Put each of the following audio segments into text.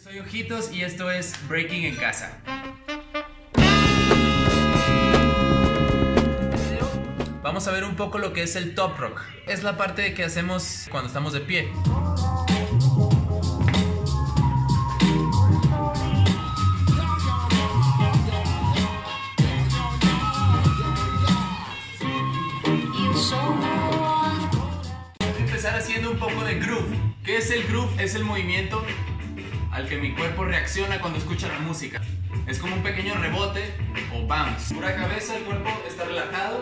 Soy Ojitos y esto es Breaking en Casa. Vamos a ver un poco lo que es el top rock. Es la parte que hacemos cuando estamos de pie. Voy a empezar haciendo un poco de groove. ¿Qué es el groove? Es el movimiento al que mi cuerpo reacciona cuando escucha la música. Es como un pequeño rebote o bounce. Pura cabeza, el cuerpo está relajado.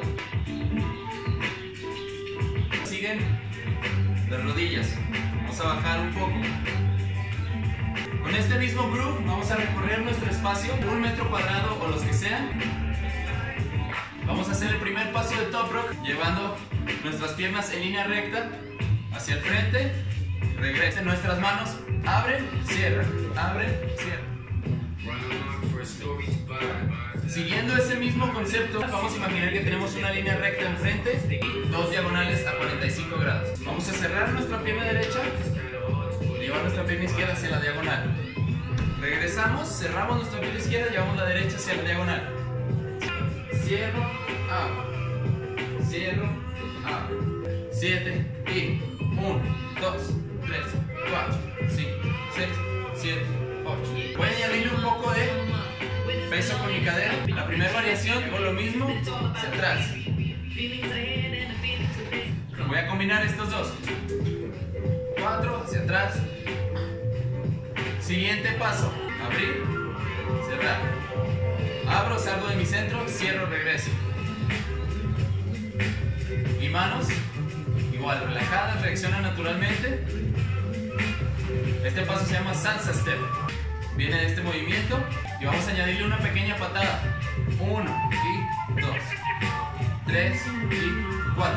Siguen las rodillas. Vamos a bajar un poco. Con este mismo groove vamos a recorrer nuestro espacio, 1 metro cuadrado o los que sean. Vamos a hacer el primer paso de top rock, llevando nuestras piernas en línea recta hacia el frente. Regresen nuestras manos, abren, cierran, cierran. Siguiendo ese mismo concepto, vamos a imaginar que tenemos una línea recta enfrente y 2 diagonales a 45 grados. Vamos a cerrar nuestra pierna derecha, llevar nuestra pierna izquierda hacia la diagonal. Regresamos, cerramos nuestra pierna izquierda, llevamos la derecha hacia la diagonal. Cierro, abro, cierro, abro. 7 y 1, 2, 3, 4, 5, 6, 7, 8. Voy a añadirle un poco de peso con mi cadera. La primera variación, hago lo mismo, hacia atrás. Voy a combinar estos dos. 4, hacia atrás. Siguiente paso, abrir, cerrar. Abro, salgo de mi centro, cierro, regreso. Y manos, igual, relajadas, reaccionan naturalmente. Este paso se llama salsa step. Viene de este movimiento y vamos a añadirle una pequeña patada. 1 y 2, 3 y 4.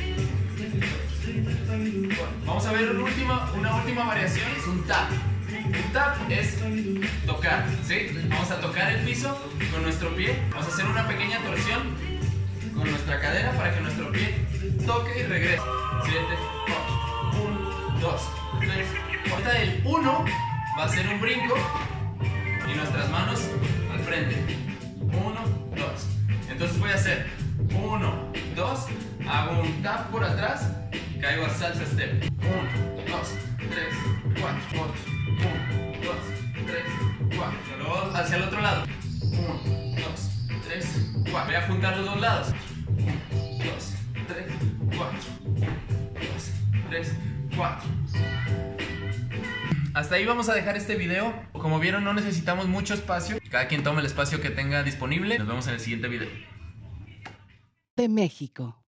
Vamos a ver una última variación, es un tap. Un tap es tocar, ¿sí? Vamos a tocar el piso con nuestro pie. Vamos a hacer una pequeña torsión con nuestra cadera para que nuestro pie toque y regrese. 7, 8, 1, 2, 3, 4. El 1 va a ser un brinco y nuestras manos al frente. 1, 2. Entonces voy a hacer 1, 2, hago un tap por atrás, caigo a salsa step. 1, 2, 3, 4, 8, 1, 2, 3, 4. Luego hacia el otro lado. 1, 2, 3, 4. Voy a juntar los dos lados. 1, 2, 3, 4. 1, 2, 3, 4. Hasta ahí vamos a dejar este video. Como vieron, no necesitamos mucho espacio. Cada quien tome el espacio que tenga disponible. Nos vemos en el siguiente video. De México.